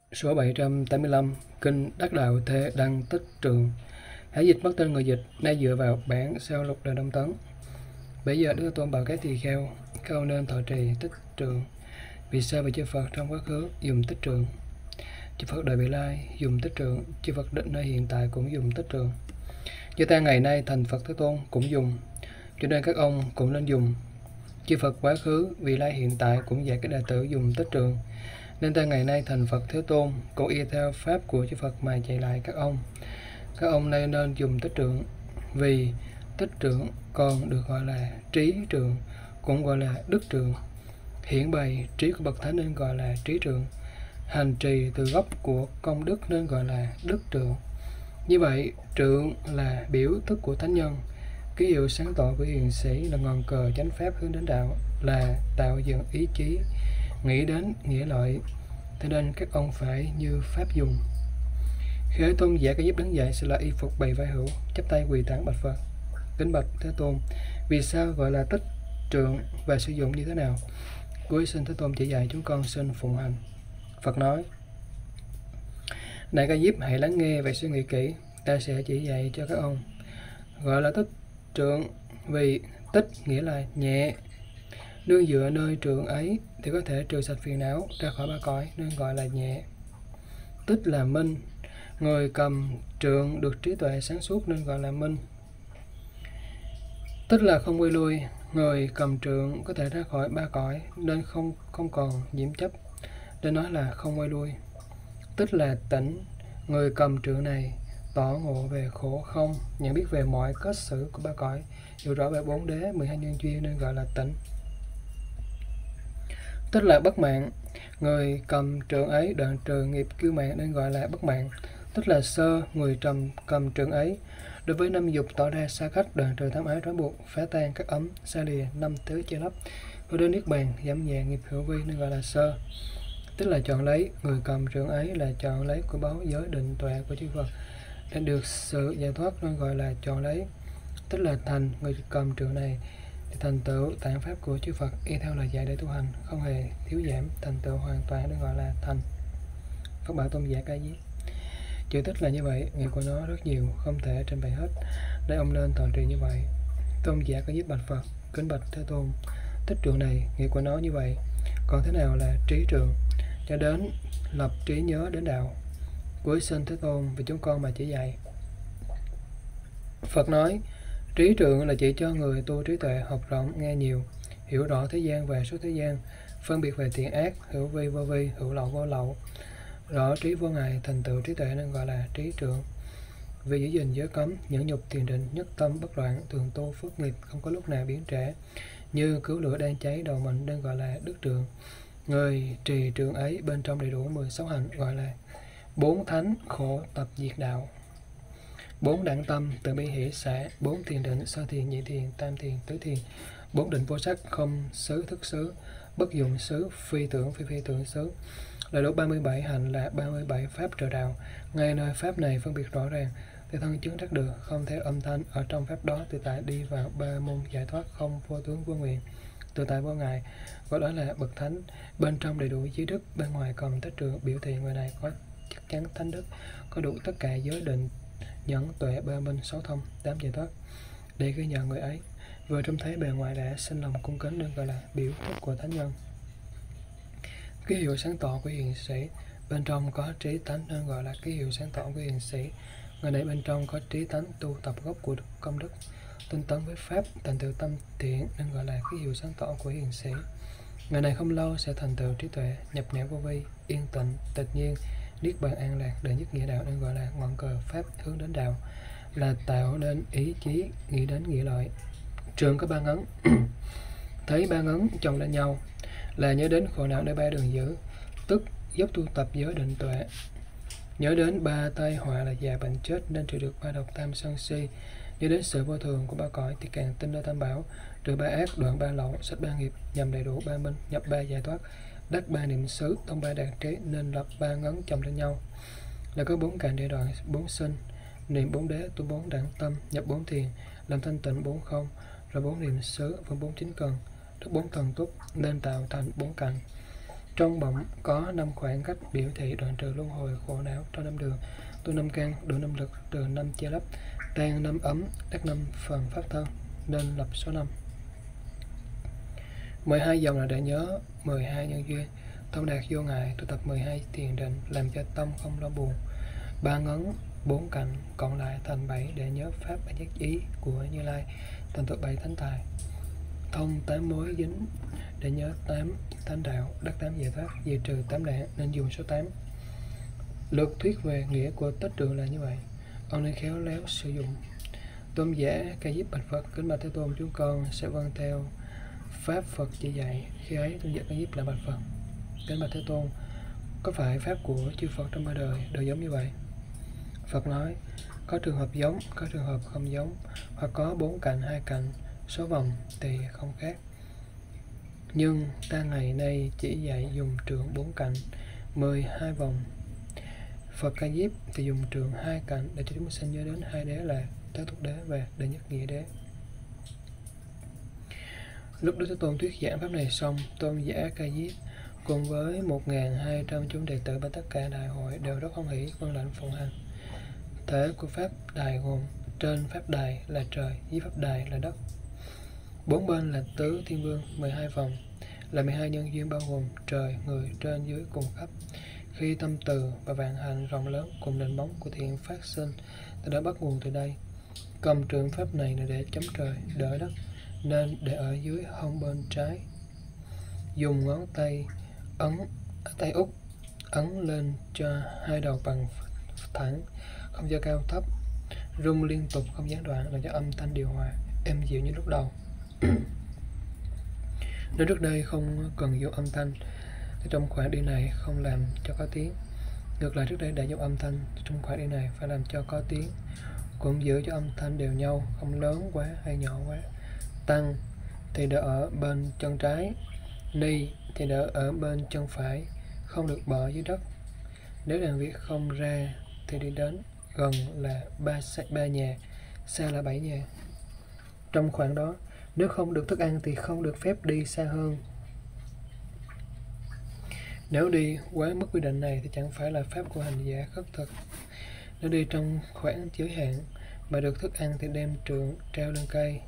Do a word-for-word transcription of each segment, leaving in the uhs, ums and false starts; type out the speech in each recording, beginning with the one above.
Số bảy trăm tám mươi lăm Kinh Đắc Đạo Thế Đăng Tích Trượng. Hãy dịch mất tên người dịch, nay dựa vào bản sao lục đời Đông Tấn. Bây giờ Đức Thế Tôn bảo các tỳ kheo, các ông nên thọ trì tích trượng. Vì sao? Vì chư Phật trong quá khứ dùng tích trượng, chư Phật đời vị lai dùng tích trượng, chư Phật định nơi hiện tại cũng dùng tích trượng. Chư ta ngày nay thành Phật Thế Tôn cũng dùng, cho nên các ông cũng nên dùng. Chư Phật quá khứ, vị lai hiện tại cũng dạy các đệ tử dùng tích trượng. Nên ta ngày nay thành Phật Thế Tôn cũng y theo pháp của chư Phật mà dạy lại các ông. Các ông nay nên dùng tích trượng, vì tích trượng còn được gọi là trí trượng, cũng gọi là đức trượng. Hiển bày trí của bậc thánh nên gọi là trí trượng. Hành trì từ gốc của công đức nên gọi là đức trượng. Như vậy, trượng là biểu thức của thánh nhân. Ký hiệu sáng tỏ của hiền sĩ là ngọn cờ chánh pháp hướng đến đạo, là tạo dựng ý chí nghĩ đến nghĩa lợi. Thế nên các ông phải như pháp dùng. Khi Tôn giả cái giúp đứng dậy sẽ là y phục bày vai hữu, chắp tay quỳ tán bạch Phật. Kính bạch Thế Tôn, vì sao gọi là tích trượng và sử dụng như thế nào? Cuối xin Thế Tôn chỉ dạy chúng con xin phụng hành. Phật nói: Này Ca Diếp, hãy lắng nghe và suy nghĩ kỹ, ta sẽ chỉ dạy cho các ông. Gọi là tích trượng vì tích nghĩa là nhẹ, nương dựa nơi trượng ấy thì có thể trừ sạch phiền não ra khỏi ba cõi nên gọi là nhẹ. Tích là minh, người cầm trượng được trí tuệ sáng suốt nên gọi là minh. Tích là không quay lui, người cầm trượng có thể ra khỏi ba cõi nên không không còn nhiễm chấp, nên nói là không quay lui. Tích là tỉnh, người cầm trượng này tỏ ngộ về khổ không, nhận biết về mọi kết xử của ba cõi, hiểu rõ về bốn đế, mười hai nhân duyên nên gọi là tỉnh. Tích là bất mạng, người cầm trượng ấy đoạn trừ nghiệp kiêu mạn nên gọi là bất mạng. Tích là sơ, người trầm cầm trượng ấy đối với năm dục tỏ ra xa cách, đoạn trừ tham ái trói buộc, phá tan các ấm, xa lìa năm thứ che lấp, hướng đến niết bàn, giảm nhẹ nghiệp hữu vi nên gọi là sơ. Tức là chọn lấy, người cầm trượng ấy là chọn lấy của báo giới định tuệ của chư Phật để được sự giải thoát nên gọi là chọn lấy. Tức là thành, người cầm trượng này thì thành tựu tạng pháp của chư Phật y theo lời dạy để tu hành, không hề thiếu giảm, thành tựu hoàn toàn nên gọi là thành. Phật bảo Tôn giả Ca Diếp. Chữ tích là như vậy, nghĩa của nó rất nhiều, không thể trình bày hết. Đây ông nên toàn trì như vậy. Tôn giả Ca Diếp bạch Phật: Kính bạch Thế Tôn, tích trượng này nghĩa của nó như vậy. Còn thế nào là trí trượng? Cho đến lập trí nhớ đến đạo. Cuối xin Thế Tôn vì chúng con mà chỉ dạy. Phật nói: Trí trượng là chỉ cho người tu trí tuệ, học rộng, nghe nhiều, hiểu rõ thế gian và số thế gian, phân biệt về thiện ác, hữu vi vô vi, hữu lậu vô lậu, rõ trí vô ngại, thành tựu trí tuệ nên gọi là trí trượng. Vì giữ gìn giới cấm, nhẫn nhục thiền định, nhất tâm bất loạn, thường tu phước nghiệp, không có lúc nào biến trễ, như cứu lửa đang cháy đầu mình nên gọi là đức trượng. Người trì trượng ấy bên trong đầy đủ mười sáu hạnh gọi là bốn thánh khổ tập diệt đạo, bốn đẳng tâm từ bi hỷ xả, bốn thiền định sơ thiền, nhị thiền, tam thiền, tứ thiền, bốn định vô sắc, không xứ thức xứ, bất dụng xứ, phi tưởng phi phi tưởng xứ. Đầy đủ ba mươi bảy hạnh là ba mươi bảy pháp trợ đạo. Ngay nơi pháp này phân biệt rõ ràng thì thân chứng đắc được, không theo âm thanh ở trong pháp đó, tự tại đi vào ba môn giải thoát, không vô tướng vô nguyện, tự tại vô ngại, gọi đó là bậc thánh. Bên trong đầy đủ giới đức, bên ngoài cầm tích trượng, biểu thị người này có chắc chắn thánh đức, có đủ tất cả giới định, nhẫn, tuệ, ba minh, sáu thông, tám giải thoát để ghi nhận người ấy. Vừa trông thấy bề ngoài đã sinh lòng cung kính nên gọi là biểu thức của thánh nhân. Ký hiệu sáng tỏ của hiền sĩ, bên trong có trí tánh nên gọi là ký hiệu sáng tỏ của hiền sĩ. Người này bên trong có trí tánh, tu tập gốc của công đức, tinh tấn với pháp, thành tựu tâm thiện nên gọi là ký hiệu sáng tỏ của hiền sĩ. Người này không lâu sẽ thành tựu trí tuệ, nhập nẻo vô vi, yên tịnh, tịch nhiên, niết bàn an lạc, đệ nhất nghĩa đạo nên gọi là ngọn cờ pháp hướng đến đạo, là tạo nên ý chí nghĩ đến nghĩa lợi. Trường có ba ngấn thấy ba ngấn chồng lên nhau là nhớ đến khổ não để ba đường giữ, tức dốc tu tập giới định tuệ. Nhớ đến ba tai họa là già bệnh chết nên trừ được ba độc tham sân si. Nhớ đến sự vô thường của ba cõi thì càng tin nơi tam bảo, trừ ba ác, đoạn ba lậu, sách ba nghiệp, nhằm đầy đủ ba minh, nhập ba giải thoát, đắc ba niệm xứ, thông ba đạt trí nên lập ba ngấn chồng lên nhau. Là có bốn cạnh địa đoạn, bốn sinh, niệm bốn đế, tu bốn đẳng tâm, nhập bốn thiền, làm thanh tịnh bốn không, rồi bốn niệm xứ, và bốn chính cần, đức bốn thần túc nên tạo thành bốn cạnh. Trong bụng có năm khoảng cách biểu thị đoạn trừ luân hồi khổ não trong năm đường: tu năm căn, đủ năm lực, trừ năm che lấp, tan năm ấm, đắc năm phần pháp thân, nên lập số năm. mười hai dòng là để nhớ mười hai nhân duyên. Thông đạt vô ngại, tu tập mười hai thiền định, làm cho tâm không lo buồn. Ba ngấn, bốn cạnh, cộng lại thành bảy để nhớ pháp và nhất ý của Như Lai, thành tựu bảy thánh tài. Thông tám mối dính để nhớ tám thánh đạo, đắc tám giải thoát, diệt trừ tám đạn, nên dùng số tám. Lược thuyết về nghĩa của tích trượng là như vậy. Ông nên khéo léo sử dụng. Tôn giả Ca Diếp bạch Phật: kính bạch Thế Tôn, chúng con sẽ vâng theo pháp Phật chỉ dạy. Khi ấy tôn giả Ca Diếp là bạch Phật: kính bạch Thế Tôn, có phải pháp của chư Phật trong ba đời đều giống như vậy? Phật nói: có trường hợp giống, có trường hợp không giống, hoặc có bốn cạnh, hai cạnh, số vòng thì không khác. Nhưng ta ngày nay chỉ dạy dùng trượng bốn cạnh, mười hai vòng. Phật Ca Diếp thì dùng trượng hai cạnh để cho chúng sinh nhớ đến hai đế là Thế Tục Đế và Đệ Nhất Nghĩa Đế. Lúc Đức Thế Tôn thuyết giảng pháp này xong, tôn giả Ca Diếp cùng với một nghìn hai trăm chúng đệ tử bên tất cả đại hội đều rất hoan hỷ vâng lệnh phụng hành. Thể của pháp đài gồm: trên pháp đài là trời, dưới pháp đài là đất. Bốn bên là tứ thiên vương, mười hai vòng là mười hai nhân duyên bao gồm trời, người, trên, dưới cùng khắp. Khi tâm từ và vạn hành rộng lớn cùng nền móng của thiện phát sinh, ta đã bắt nguồn từ đây. Cầm trượng pháp này là để chống trời, đỡ đất, nên để ở dưới hông bên trái. Dùng ngón tay ấn tay út ấn lên cho hai đầu bằng thẳng, không cho cao thấp, rung liên tục không gián đoạn, làm cho âm thanh điều hòa êm dịu như lúc đầu. Nếu trước đây không cần dùng âm thanh thì trong khoảng đi này không làm cho có tiếng. Ngược lại, trước đây đã dùng âm thanh thì trong khoảng đi này phải làm cho có tiếng, cũng giữ cho âm thanh đều nhau, không lớn quá hay nhỏ quá. Tăng thì đỡ ở bên chân trái, ni thì đỡ ở bên chân phải, không được bỏ dưới đất. Nếu làm việc không ra thì đi đến gần là ba, ba nhà, xa là bảy nhà. Trong khoảng đó, nếu không được thức ăn thì không được phép đi xa hơn. Nếu đi quá mức quy định này thì chẳng phải là pháp của hành giả khất thực. Nếu đi trong khoảng giới hạn mà được thức ăn thì đem trượng treo lên cây,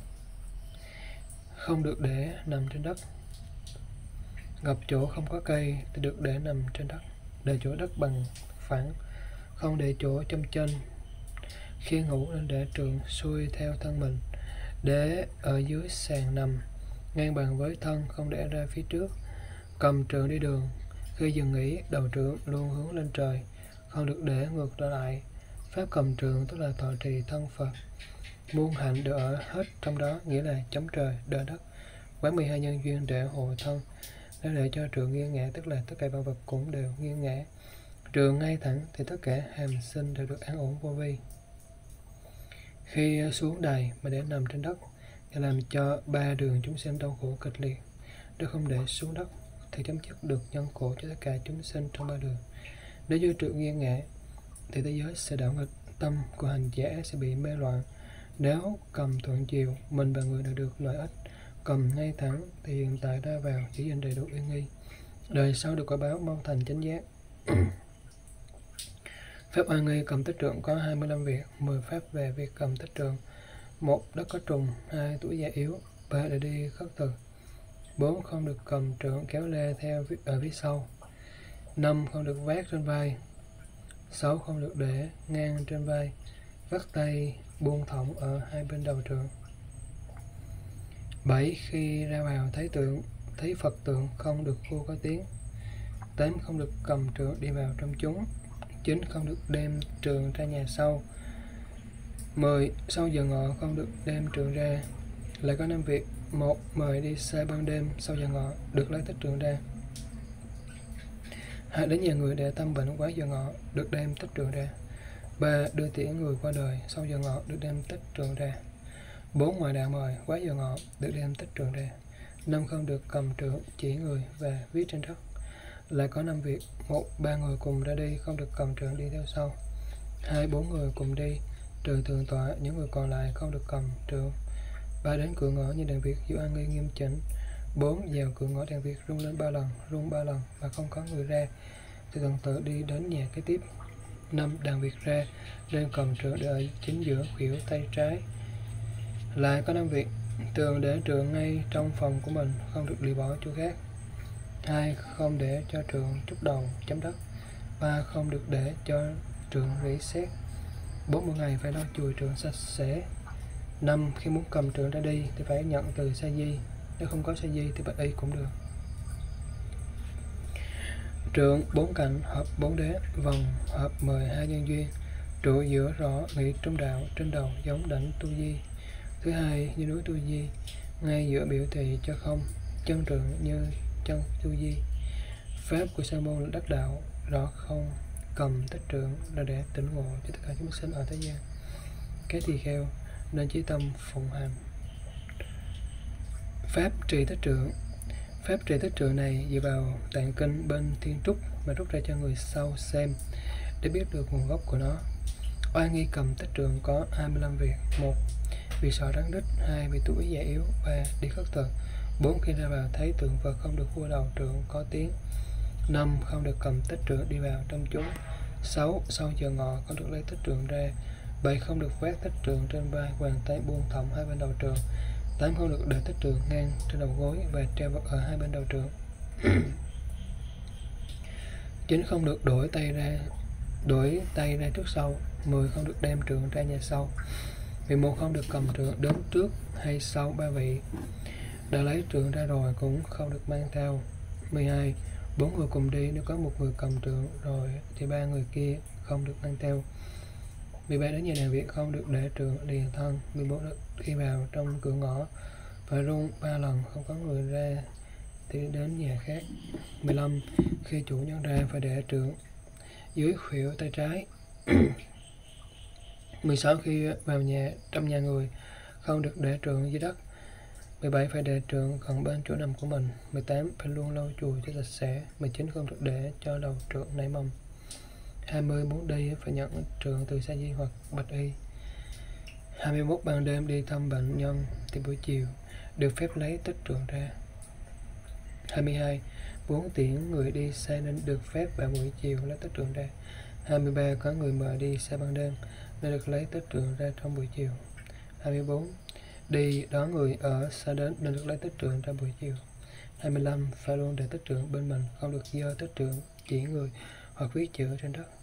không được để nằm trên đất. Gặp chỗ không có cây thì được để nằm trên đất, để chỗ đất bằng phẳng, không để chỗ châm chênh. Khi ngủ nên để trượng xuôi theo thân mình, để ở dưới sàn nằm ngang bằng với thân, không để ra phía trước. Cầm trượng đi đường, khi dừng nghỉ đầu trượng luôn hướng lên trời, không được để ngược trở lại. Pháp cầm trượng tức là thọ trì thân Phật. Muôn hạnh đều ở hết trong đó, nghĩa là chống trời, đỡ đất. Quán mười hai nhân duyên để hộ thân. Nếu để cho trượng nghiêng ngã tức là tất cả vạn vật cũng đều nghiêng ngã. Trượng ngay thẳng thì tất cả hàm sinh đều được an ổn vô vi. Khi xuống đài mà để nằm trên đất thì làm cho ba đường chúng sinh đau khổ kịch liệt. Nếu không để xuống đất thì chấm dứt được nhân khổ cho tất cả chúng sinh trong ba đường. Nếu như trượng nghiêng ngã thì thế giới sẽ đảo nghịch, tâm của hành giả sẽ bị mê loạn. Nếu cầm thuận chiều, mình và người đều được lợi ích. Cầm ngay thẳng thì hiện tại ra vào chỉ dành đầy đủ uy nghi. Đời sau được quả báo mong thành chánh giác. Pháp oai nghi cầm tích trượng có hai mươi lăm việc. mười pháp về việc cầm tích trượng: một đất có trùng, hai tuổi già yếu, ba để đi khất thực, bốn không được cầm trượng kéo lê theo ở phía sau, năm không được vác trên vai, sáu không được để ngang trên vai, vắt tay buông thõng ở hai bên đầu trượng, bảy khi ra vào thấy tượng thấy Phật tượng không được hô có tiếng, tám không được cầm trượng đi vào trong chúng, chín không được đem trượng ra nhà sau, mười sau giờ ngọ không được đem trượng ra. Lại có năm việc: một mời đi xa ban đêm sau giờ ngọ được lấy tích trượng ra, hai đến nhà người để tâm bệnh quá giờ ngọ được đem tích trượng ra, ba đưa tiễn người qua đời sau giờ ngọ được đem tích trượng ra, bốn ngoại đạo mời quá giờ ngọ được đem tích trượng ra, năm không được cầm trượng chỉ người và viết trên đất. Lại có năm việc: một ba người cùng ra đi không được cầm trượng đi theo sau, hai bốn người cùng đi trừ thượng tọa, những người còn lại không được cầm trượng, ba đến cửa ngõ như đàn việc giữ an nghi nghiêm chỉnh, bốn. Vào cửa ngõ đèn Việt rung lên ba lần, rung ba lần mà không có người ra thì tuần tự đi đến nhà kế tiếp. năm. Đàn Việt ra, lên cầm trượng để ở chính giữa khuỷu tay trái. Lại có năm việc. Thường để trượng ngay trong phòng của mình, không được lì bỏ chỗ khác. hai. Không để cho trượng trút đầu chấm đất. ba. Không được để cho trượng rỉ sét. bốn. Mỗi ngày phải lau chùi trượng sạch sẽ. năm. Khi muốn cầm trượng ra đi thì phải nhận từ sa di, nếu không có sa di thì bạch y cũng được. Trượng bốn cạnh hợp bốn đế, vòng hợp mười hai nhân duyên. Trụ giữa rõ nghị trung đạo, trên đầu giống đảnh tu di. Thứ hai, như núi tu di, ngay giữa biểu thị cho không, chân trượng như chân tu di. Pháp của sa môn là đắc đạo, rõ không cầm tích trượng là để tỉnh ngộ cho tất cả chúng sinh ở thế gian. Cái tỳ kheo nên chí tâm phụng hành. Pháp trì tích trượng. Pháp trì tích trượng này dựa vào tạng kinh bên Thiên Trúc mà rút ra cho người sau xem để biết được nguồn gốc của nó. Oai nghi cầm tích trượng có hai mươi lăm việc. Một. Vì sợ rắn đích. Hai. Vì tuổi già yếu. Ba. Đi khất thực. Bốn. Khi ra vào thấy tượng Phật không được vua đầu trượng có tiếng. Năm. Không được cầm tích trượng đi vào trong chúng. Sáu. Sau giờ ngọ không được lấy tích trượng ra. Bảy. Không được vác tích trượng trên vai, hoàng tay buông thõng hai bên đầu trượng. Tám. Không được để tích trượng ngang trên đầu gối và treo vật ở hai bên đầu trượng. Chín. Không được đổi tay ra đổi tay ra trước sau. Mười. Không được đem trượng ra nhà sau. Mười một. Không được cầm trượng đến trước hay sau ba vị. Đã lấy trượng ra rồi cũng không được mang theo. Mười hai. Bốn người cùng đi, nếu có một người cầm trượng rồi thì ba người kia không được mang theo. Mười ba. Đến nhà đàn Việt không được để trượng liền thân. Mười bốn. Khi vào trong cửa ngõ phải rung ba lần, không có người ra thì đến nhà khác. Mười lăm. Khi chủ nhân ra phải để trượng dưới khuỷu tay trái. Mười sáu. Khi vào nhà trong nhà người không được để trượng dưới đất. Mười bảy. Phải để trượng gần bên chỗ nằm của mình. Mười tám. Phải luôn lau chùi cho sạch sẽ. Mười chín. Không được để cho đầu trượng nảy mầm. Hai mươi. Muốn đi phải nhận trượng từ sa di hoặc bạch y. Hai mươi mốt. Ban đêm đi thăm bệnh nhân thì buổi chiều được phép lấy tích trượng ra. Hai mươi hai. Muốn tiễn người đi xe nên được phép vào buổi chiều lấy tích trượng ra. Hai mươi ba. Có người mời đi xe ban đêm nên được lấy tích trượng ra trong buổi chiều. Hai mươi bốn. Đi đón người ở xa đến nên được lấy tích trượng ra buổi chiều. Hai mươi lăm. Phải luôn để tích trượng bên mình, không được giơ tích trượng chỉ người hoặc viết chữ trên đất.